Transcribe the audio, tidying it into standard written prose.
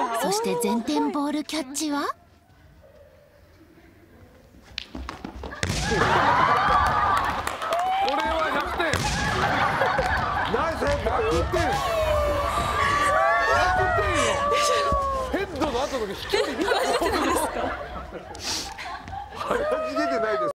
そして前転ボールキャッチはこれは100点。ナイス100点。100点よ。ヘッドの後の飛距離見た。